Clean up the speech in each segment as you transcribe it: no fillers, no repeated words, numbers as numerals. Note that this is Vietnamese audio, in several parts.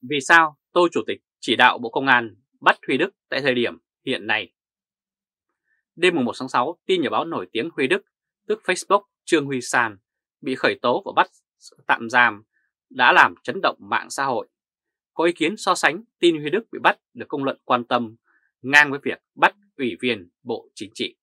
Vì sao Tô Chủ tịch chỉ đạo Bộ Công an bắt Huy Đức tại thời điểm hiện nay? Đêm 1 tháng 6, tin nhà báo nổi tiếng Huy Đức, tức Facebook Trương Huy San, bị khởi tố và bắt tạm giam đã làm chấn động mạng xã hội. Có ý kiến so sánh tin Huy Đức bị bắt được công luận quan tâm ngang với việc bắt Ủy viên Bộ Chính trị.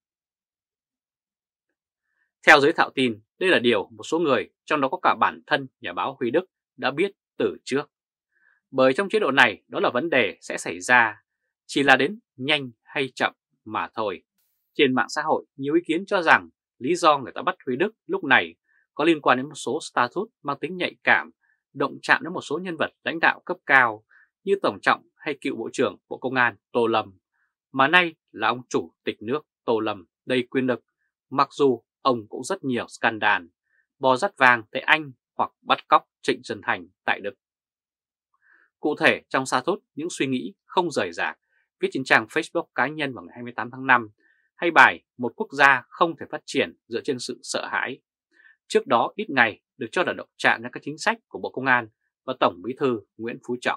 Theo giới thạo tin, đây là điều một số người, trong đó có cả bản thân nhà báo Huy Đức, đã biết từ trước. Bởi trong chế độ này đó là vấn đề sẽ xảy ra, chỉ là đến nhanh hay chậm mà thôi. Trên mạng xã hội, nhiều ý kiến cho rằng lý do người ta bắt Huy Đức lúc này có liên quan đến một số status mang tính nhạy cảm, động chạm đến một số nhân vật lãnh đạo cấp cao như Tổng Trọng hay cựu Bộ trưởng Bộ Công an Tô Lâm, mà nay là ông Chủ tịch nước Tô Lâm đầy quyền lực, mặc dù ông cũng rất nhiều scandal, bò dắt vàng tại Anh hoặc bắt cóc Trịnh Xuân Thanh tại Đức. Cụ thể trong status những suy nghĩ không rời rạc viết trên trang Facebook cá nhân vào ngày 28 tháng 5 hay bài "Một quốc gia không thể phát triển dựa trên sự sợ hãi", trước đó ít ngày được cho là động chạm đến các chính sách của Bộ Công an và Tổng Bí thư Nguyễn Phú Trọng.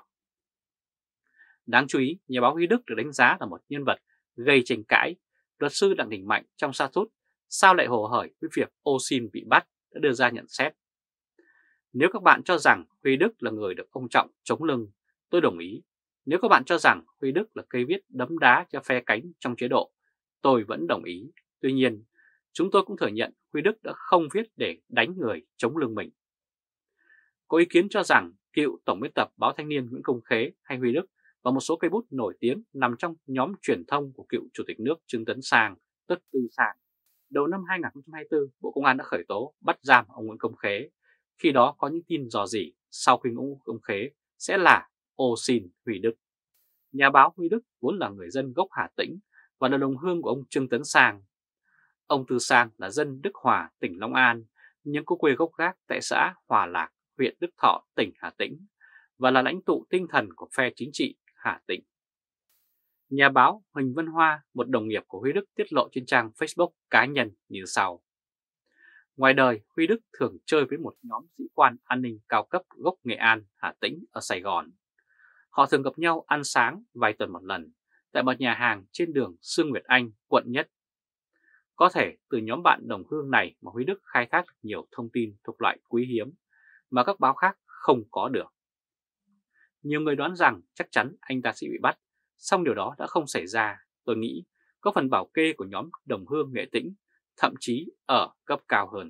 Đáng chú ý, nhà báo Huy Đức được đánh giá là một nhân vật gây tranh cãi. Luật sư Đặng Đình Mạnh trong status "Sao lại hồ hởi với việc Osin bị bắt" đã đưa ra nhận xét: "Nếu các bạn cho rằng Huy Đức là người được ông Trọng chống lưng, tôi đồng ý. Nếu các bạn cho rằng Huy Đức là cây viết đấm đá cho phe cánh trong chế độ, tôi vẫn đồng ý. Tuy nhiên, chúng tôi cũng thừa nhận Huy Đức đã không viết để đánh người chống lưng mình." Có ý kiến cho rằng cựu tổng biên tập báo Thanh niên Nguyễn Công Khế hay Huy Đức và một số cây bút nổi tiếng nằm trong nhóm truyền thông của cựu Chủ tịch nước Trương Tấn Sang, tức Tư Sang. Đầu năm 2024, Bộ Công an đã khởi tố bắt giam ông Nguyễn Công Khế. Khi đó có những tin rò rỉ sau khi ông Công Khế sẽ là Osin Huy Đức. Nhà báo Huy Đức vốn là người dân gốc Hà Tĩnh và là đồng hương của ông Trương Tấn Sang. Ông Tư Sang là dân Đức Hòa, tỉnh Long An, nhưng có quê gốc gác tại xã Hòa Lạc, huyện Đức Thọ, tỉnh Hà Tĩnh và là lãnh tụ tinh thần của phe chính trị Hà Tĩnh. Nhà báo Huỳnh Văn Hoa, một đồng nghiệp của Huy Đức, tiết lộ trên trang Facebook cá nhân như sau: "Ngoài đời, Huy Đức thường chơi với một nhóm sĩ quan an ninh cao cấp gốc Nghệ An, Hà Tĩnh ở Sài Gòn. Họ thường gặp nhau ăn sáng vài tuần một lần tại một nhà hàng trên đường Sương Nguyệt Anh, quận Nhất. Có thể từ nhóm bạn đồng hương này mà Huy Đức khai thác được nhiều thông tin thuộc loại quý hiếm mà các báo khác không có được. Nhiều người đoán rằng chắc chắn anh ta sẽ bị bắt, song điều đó đã không xảy ra. Tôi nghĩ có phần bảo kê của nhóm đồng hương Nghệ Tĩnh, thậm chí ở cấp cao hơn."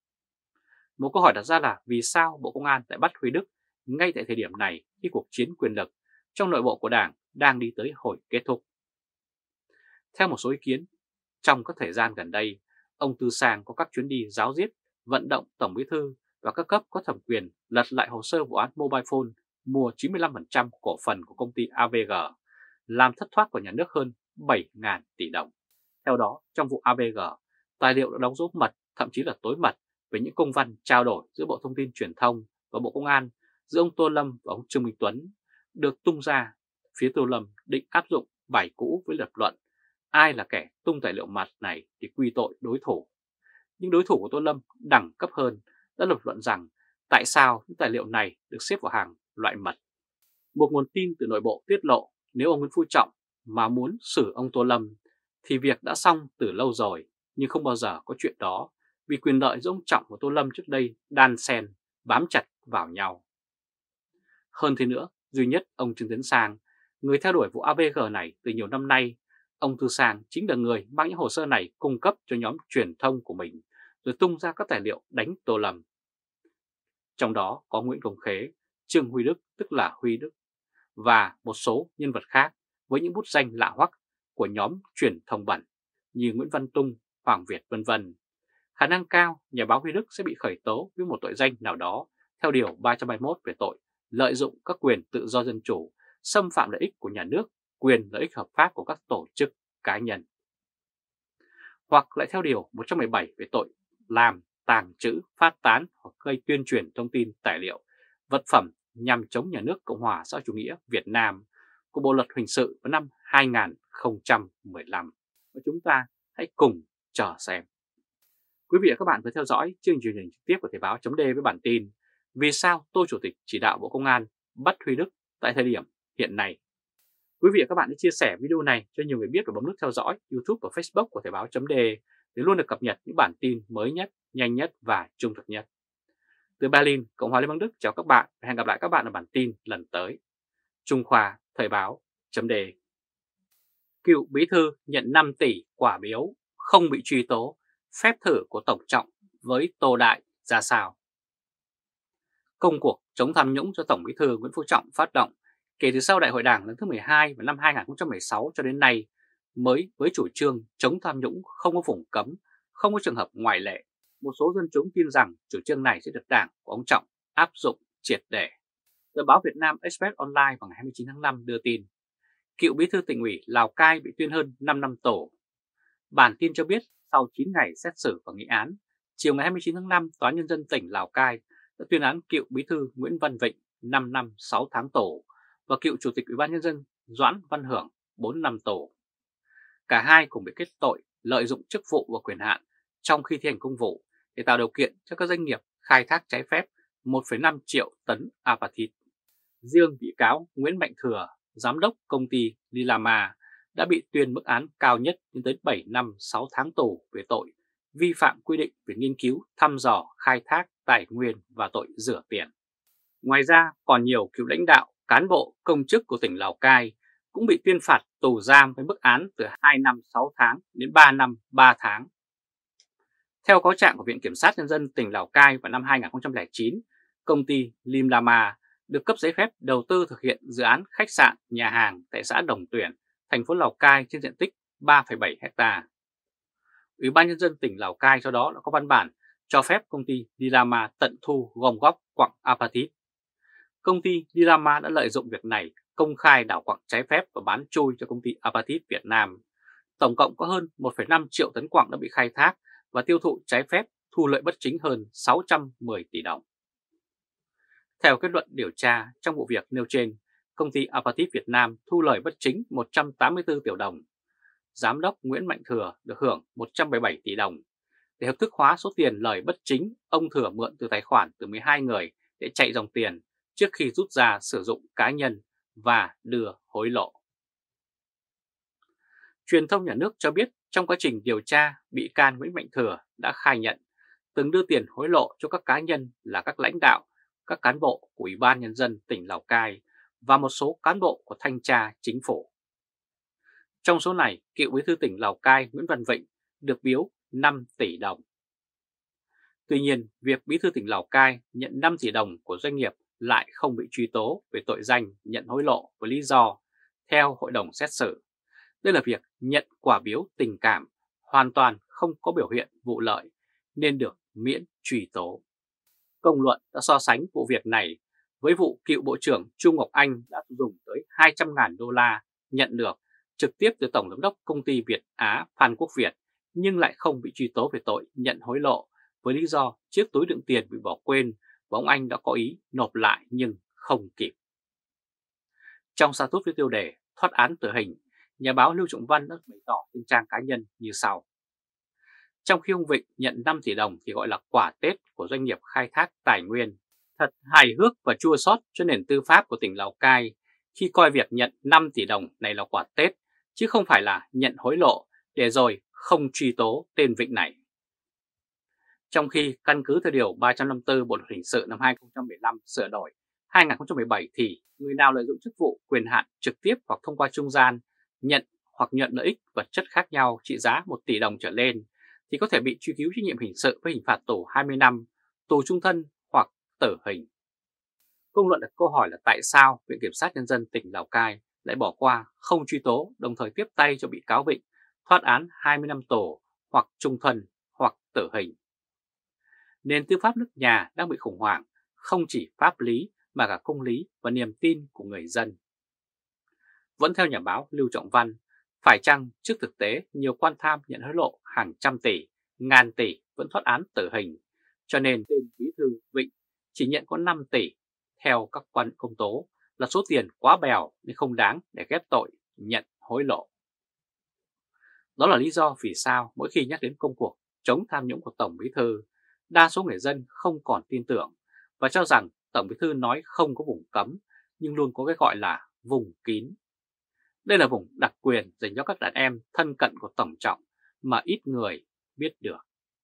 Một câu hỏi đặt ra là vì sao Bộ Công an lại bắt Huy Đức ngay tại thời điểm này khi cuộc chiến quyền lực trong nội bộ của Đảng đang đi tới hồi kết thúc? Theo một số ý kiến, trong các thời gian gần đây, ông Tư Sang có các chuyến đi ráo riết vận động Tổng Bí thư và các cấp có thẩm quyền lật lại hồ sơ vụ án Mobile Phone mua 95% cổ phần của công ty AVG, làm thất thoát của nhà nước hơn 7.000 tỷ đồng. Theo đó, trong vụ AVG, tài liệu đã đóng dấu mật, thậm chí là tối mật về những công văn trao đổi giữa Bộ Thông tin Truyền thông và Bộ Công an giữa ông Tô Lâm và ông Trương Minh Tuấn được tung ra. Phía Tô Lâm định áp dụng bài cũ với lập luận ai là kẻ tung tài liệu mật này thì quy tội đối thủ. Nhưng đối thủ của Tô Lâm đẳng cấp hơn đã lập luận rằng tại sao những tài liệu này được xếp vào hàng loại mật. Một nguồn tin từ nội bộ tiết lộ nếu ông Nguyễn Phú Trọng mà muốn xử ông Tô Lâm thì việc đã xong từ lâu rồi, nhưng không bao giờ có chuyện đó vì quyền lợi giữa ông Trọng và Tô Lâm trước đây đan xen, bám chặt vào nhau. Hơn thế nữa, duy nhất ông Trương Tấn Sang, người theo đuổi vụ AVG này từ nhiều năm nay, ông Tư Sang chính là người mang những hồ sơ này cung cấp cho nhóm truyền thông của mình rồi tung ra các tài liệu đánh Tô Lâm. Trong đó có Nguyễn Công Khế, Trương Huy Đức tức là Huy Đức và một số nhân vật khác với những bút danh lạ hoắc của nhóm truyền thông bẩn như Nguyễn Văn Tung, Hoàng Việt vân vân. Khả năng cao nhà báo Huy Đức sẽ bị khởi tố với một tội danh nào đó theo điều 321 về tội lợi dụng các quyền tự do dân chủ, xâm phạm lợi ích của nhà nước, quyền lợi ích hợp pháp của các tổ chức cá nhân. Hoặc lại theo điều 117 về tội làm, tàng trữ, phát tán hoặc gây tuyên truyền thông tin, tài liệu, vật phẩm nhằm chống nhà nước Cộng hòa xã hội chủ nghĩa Việt Nam của Bộ luật hình sự vào năm 2015. Và chúng ta hãy cùng chờ xem. Quý vị và các bạn vừa theo dõi chương trình truyền hình trực tiếp của Thời báo.d với bản tin "Vì sao Tô Chủ tịch chỉ đạo Bộ Công an bắt Huy Đức tại thời điểm hiện nay. Quý vị và các bạn hãy chia sẻ video này cho nhiều người biết và bấm nút theo dõi YouTube và Facebook của Thời báo.de để luôn được cập nhật những bản tin mới nhất, nhanh nhất và trung thực nhất. Từ Berlin, Cộng hòa Liên bang Đức chào các bạn và hẹn gặp lại các bạn ở bản tin lần tới. Trung Khoa, Thời báo.de. Cựu bí thư nhận 5 tỷ quả biếu, không bị truy tố, phép thử của Tổng Trọng với Tô Đại ra sao? Công cuộc chống tham nhũng do Tổng Bí thư Nguyễn Phú Trọng phát động kể từ sau Đại hội Đảng lần thứ 12 vào năm 2016 cho đến nay, mới với chủ trương chống tham nhũng không có vùng cấm, không có trường hợp ngoại lệ. Một số dân chúng tin rằng chủ trương này sẽ được Đảng của ông Trọng áp dụng triệt để. Tờ báo Việt Nam Express Online vào ngày 29 tháng 5 đưa tin, cựu bí thư tỉnh ủy Lào Cai bị tuyên hơn 5 năm tù. Bản tin cho biết sau 9 ngày xét xử và nghị án, chiều ngày 29 tháng 5, Tòa án Nhân dân tỉnh Lào Cai đã tuyên án cựu bí thư Nguyễn Văn Vịnh 5 năm 6 tháng tù và cựu chủ tịch Ủy ban Nhân dân Doãn Văn Hưởng 4 năm tù. Cả hai cùng bị kết tội lợi dụng chức vụ và quyền hạn trong khi thi hành công vụ để tạo điều kiện cho các doanh nghiệp khai thác trái phép 1,5 triệu tấn apatit. Riêng bị cáo Nguyễn Mạnh Thừa, giám đốc công ty Lilama, đã bị tuyên mức án cao nhất lên tới 7 năm 6 tháng tù về tội vi phạm quy định về nghiên cứu, thăm dò, khai thác tài nguyên và tội rửa tiền. Ngoài ra, còn nhiều cựu lãnh đạo, cán bộ, công chức của tỉnh Lào Cai cũng bị tuyên phạt tù giam với mức án từ 2 năm 6 tháng đến 3 năm 3 tháng. Theo cáo trạng của Viện Kiểm sát Nhân dân tỉnh Lào Cai vào năm 2009, công ty Limlama được cấp giấy phép đầu tư thực hiện dự án khách sạn, nhà hàng tại xã Đồng Tuyển, thành phố Lào Cai trên diện tích 3,7 ha. Ủy ban Nhân dân tỉnh Lào Cai sau đó đã có văn bản cho phép công ty Lilama tận thu gom góp quặng apatit. Công ty Lilama đã lợi dụng việc này công khai đào quặng trái phép và bán chui cho công ty Apatit Việt Nam. Tổng cộng có hơn 1,5 triệu tấn quặng đã bị khai thác và tiêu thụ trái phép, thu lợi bất chính hơn 610 tỷ đồng. Theo kết luận điều tra, trong vụ việc nêu trên, công ty Apatit Việt Nam thu lợi bất chính 184 tỷ đồng. Giám đốc Nguyễn Mạnh Thừa được hưởng 177 tỷ đồng. Để hợp thức hóa số tiền lời bất chính, ông Thừa mượn từ tài khoản từ 12 người để chạy dòng tiền trước khi rút ra sử dụng cá nhân và đưa hối lộ. Truyền thông nhà nước cho biết trong quá trình điều tra, bị can Nguyễn Mạnh Thừa đã khai nhận từng đưa tiền hối lộ cho các cá nhân là các lãnh đạo, các cán bộ của Ủy ban Nhân dân tỉnh Lào Cai và một số cán bộ của Thanh tra Chính phủ. Trong số này, cựu bí thư tỉnh Lào Cai Nguyễn Văn Vịnh được biếu 5 tỷ đồng. Tuy nhiên, việc bí thư tỉnh Lào Cai nhận 5 tỷ đồng của doanh nghiệp lại không bị truy tố về tội danh nhận hối lộ với lý do, theo hội đồng xét xử, đây là việc nhận quả biếu tình cảm, hoàn toàn không có biểu hiện vụ lợi nên được miễn truy tố. Công luận đã so sánh vụ việc này với vụ cựu Bộ trưởng Chu Ngọc Anh đã dùng tới 200.000 đô la nhận được trực tiếp từ Tổng giám đốc công ty Việt Á Phan Quốc Việt nhưng lại không bị truy tố về tội nhận hối lộ với lý do chiếc túi đựng tiền bị bỏ quên và ông Anh đã có ý nộp lại nhưng không kịp. Trong status với tiêu đề thoát án tử hình, nhà báo Lưu Trọng Văn đã bày tỏ trên trang cá nhân như sau. Trong khi ông Vịnh nhận 5 tỷ đồng thì gọi là quả Tết của doanh nghiệp khai thác tài nguyên. Thật hài hước và chua xót cho nền tư pháp của tỉnh Lào Cai khi coi việc nhận 5 tỷ đồng này là quả Tết, chứ không phải là nhận hối lộ để rồi không truy tố tên Vịnh này. Trong khi căn cứ theo Điều 354 Bộ Luật Hình sự năm 2015 sửa đổi 2017 thì người nào lợi dụng chức vụ quyền hạn trực tiếp hoặc thông qua trung gian nhận hoặc nhận lợi ích vật chất khác nhau trị giá 1 tỷ đồng trở lên thì có thể bị truy cứu trách nhiệm hình sự với hình phạt tù 20 năm, tù trung thân hoặc tử hình. Công luận đặt câu hỏi là tại sao Viện Kiểm sát Nhân dân tỉnh Lào Cai lại bỏ qua không truy tố đồng thời tiếp tay cho bị cáo Vịnh thoát án 20 năm tù hoặc trung thân hoặc tử hình. Nền tư pháp nước nhà đang bị khủng hoảng, không chỉ pháp lý mà cả công lý và niềm tin của người dân. Vẫn theo nhà báo Lưu Trọng Văn, phải chăng trước thực tế nhiều quan tham nhận hối lộ hàng trăm tỷ, ngàn tỷ vẫn thoát án tử hình, cho nên tên bí thư Vịnh chỉ nhận có 5 tỷ theo các quan công tố là số tiền quá bèo nên không đáng để ghép tội nhận hối lộ. Đó là lý do vì sao mỗi khi nhắc đến công cuộc chống tham nhũng của Tổng Bí thư, đa số người dân không còn tin tưởng và cho rằng Tổng Bí thư nói không có vùng cấm nhưng luôn có cái gọi là vùng kín. Đây là vùng đặc quyền dành cho các đàn em thân cận của Tổng Trọng mà ít người biết được.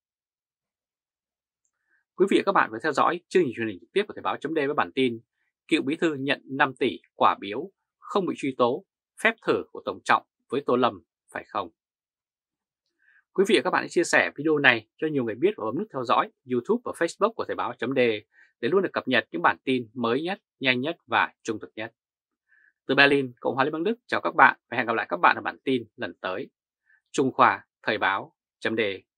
Quý vị và các bạn vừa theo dõi chương trình truyền hình trực tiếp của Thời báo.d với bản tin cựu bí thư nhận 5 tỷ quả biếu không bị truy tố, phép thử của Tổng Trọng với Tô Lâm phải không? Quý vị và các bạn hãy chia sẻ video này cho nhiều người biết và bấm nút theo dõi YouTube và Facebook của Thời báo.d để luôn được cập nhật những bản tin mới nhất, nhanh nhất và trung thực nhất. Từ Berlin, Cộng hòa Liên bang Đức chào các bạn và hẹn gặp lại các bạn ở bản tin lần tới. Trung Khoa Thời báo.d